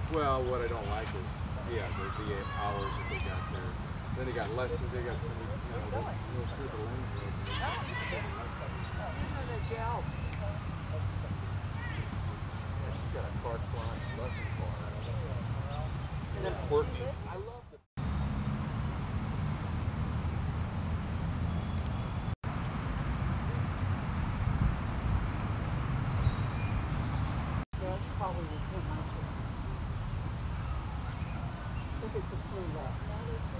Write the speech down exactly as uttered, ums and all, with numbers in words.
Well, what I don't like is, yeah, the, the hours that they got there. Then they got lessons. They got some, you know, go through the lane. She's got a carte blanche lesson for her. And then Courtney. I love the. That's probably the too much. Look at the blue left.